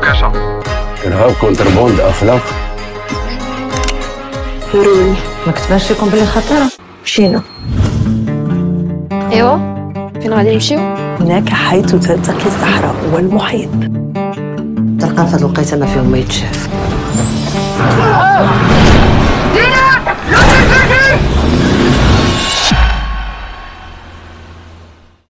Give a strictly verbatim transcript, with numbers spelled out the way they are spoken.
عكاشة. إرهاب كونتربوند أخلاق. هرول ما كتبانش لكم بلي خطيرة؟ مشينا. ايوه فين غادي نمشيو؟ هناك حيث تلتقي الصحراء والمحيط. تلقى فهاد الوقيته ما فيهم ما يتشاف.